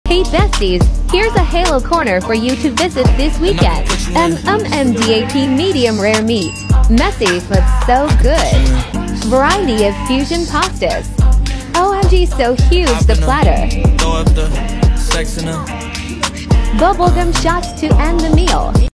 Hey besties, here's a Halal Corner for you to visit this weekend. MDAP medium rare meat. Messy but so good. Variety of fusion pastas. OMG, so huge the platter. Bubblegum shots to end the meal.